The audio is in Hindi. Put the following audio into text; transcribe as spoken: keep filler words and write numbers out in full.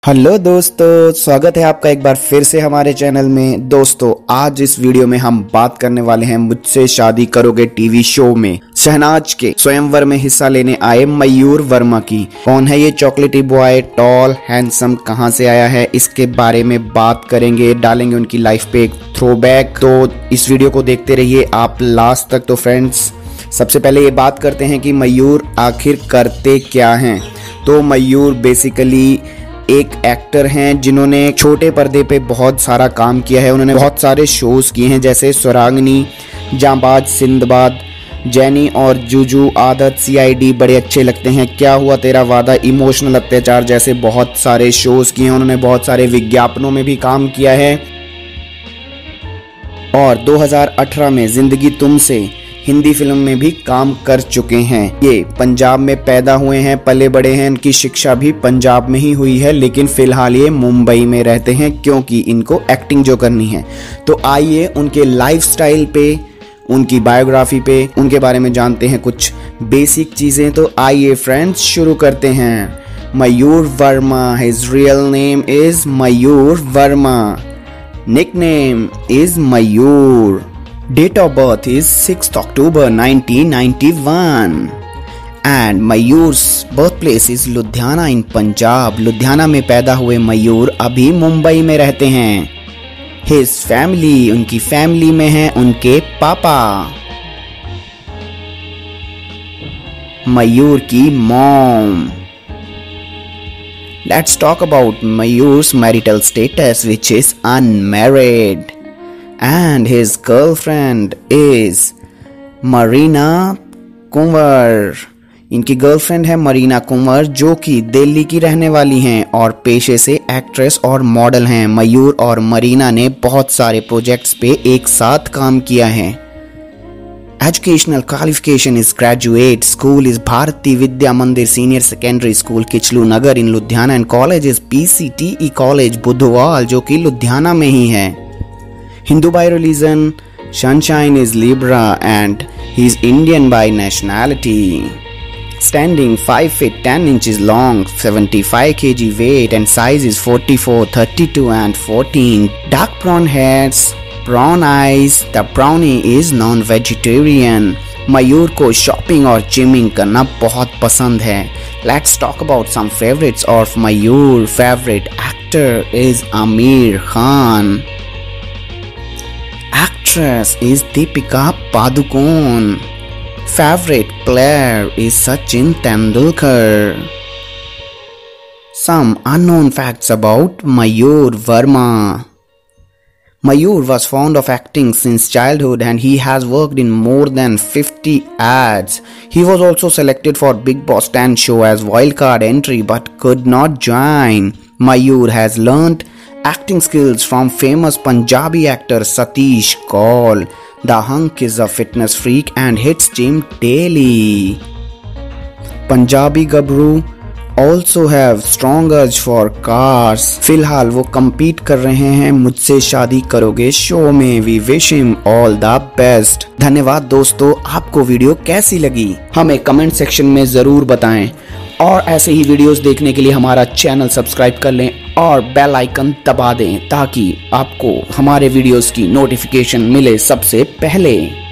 हेलो दोस्तों, स्वागत है आपका एक बार फिर से हमारे चैनल में। दोस्तों, आज इस वीडियो में हम बात करने वाले हैं मुझसे शादी करोगे टीवी शो में शहनाज के स्वयंवर में हिस्सा लेने आए मयूर वर्मा की। कौन है ये चॉकलेटी बॉय, टॉल हैंडसम, कहां से आया है, इसके बारे में बात करेंगे, डालेंगे उनकी लाइफ पे एक थ्रोबैक। तो इस वीडियो को देखते रहिए आप लास्ट तक। तो फ्रेंड्स, सबसे पहले ये बात करते हैं कि मयूर आखिर करते क्या हैं। तो मयूर बेसिकली एक एक्टर हैं जिन्होंने छोटे पर्दे पे बहुत सारा काम किया है। उन्होंने बहुत सारे शोज किए हैं जैसे स्वरांगनी, जांबाज, सिंदबाद, जैनी और जुजू, आदत, सीआईडी बड़े अच्छे लगते हैं, क्या हुआ तेरा वादा, इमोशनल अत्याचार जैसे बहुत सारे शोज किए हैं। उन्होंने बहुत सारे विज्ञापनों में भी काम किया है और दो हज़ार अठारह में जिंदगी तुमसे हिंदी फिल्म में भी काम कर चुके हैं। ये पंजाब में पैदा हुए हैं, पले बड़े हैं, इनकी शिक्षा भी पंजाब में ही हुई है, लेकिन फिलहाल ये मुंबई में रहते हैं क्योंकि इनको एक्टिंग जो करनी है। तो आइए उनके लाइफस्टाइल पे, उनकी बायोग्राफी पे, उनके बारे में जानते हैं कुछ बेसिक चीजें। तो आइए फ्रेंड्स, शुरू करते हैं। Mayur Verma, his real name is Mayur Verma, nickname is Mayur. Date of birth is sixth October nineteen ninety-one and Mayur's birthplace is Ludhiana in Punjab. Ludhiana में पैदा हुए मयूर अभी मुंबई में रहते हैं। His family, उनकी फैमिली में है उनके पापा, मयूर की mom. Let's talk about Mayur's marital status which is unmarried. And his girlfriend is Marina Kunwar. इनकी गर्लफ्रेंड है मरीना कुंवर जो कि दिल्ली की रहने वाली हैं और पेशे से एक्ट्रेस और मॉडल हैं। मयूर और मरीना ने बहुत सारे प्रोजेक्ट्स पे एक साथ काम किया है। Educational qualification is graduate, school is Bharati Vidya Mandir senior secondary school Kitchlu Nagar in Ludhiana and college is PCTE college Budhwal जो कि लुधियाना में ही है। Hindu by religion, Sunshine is Libra and he is Indian by nationality. Standing five feet ten inches long, seventy-five kilograms weight and size is forty-four, thirty-two and fourteen. Dark brown hairs, brown eyes. The brownie is non-vegetarian. मयूर को शॉपिंग और जिमिंग करना बहुत पसंद है। Let's talk about some favorites of Mayur. Favorite actor is Aamir Khan. Actress is Deepika Padukone. Favorite player is Sachin Tendulkar. Some unknown facts about Mayur Verma. Mayur was fond of acting since childhood and he has worked in more than fifty ads. He was also selected for Bigg Boss ten show as wildcard entry but could not join. Mayur has learnt acting skills from famous Punjabi actor Satish Kaul. The hunk is a fitness freak and hits gym daily. Punjabi gabru also have strong urge for cars. फिलहाल वो compete कर रहे हैं मुझसे शादी करोगे शो में। We wish him all the best. धन्यवाद दोस्तों, आपको वीडियो कैसी लगी हमें कमेंट सेक्शन में जरूर बताएं और ऐसे ही वीडियोस देखने के लिए हमारा चैनल सब्सक्राइब कर लें और बेल आइकन दबा दें ताकि आपको हमारे वीडियोस की नोटिफिकेशन मिले सबसे पहले।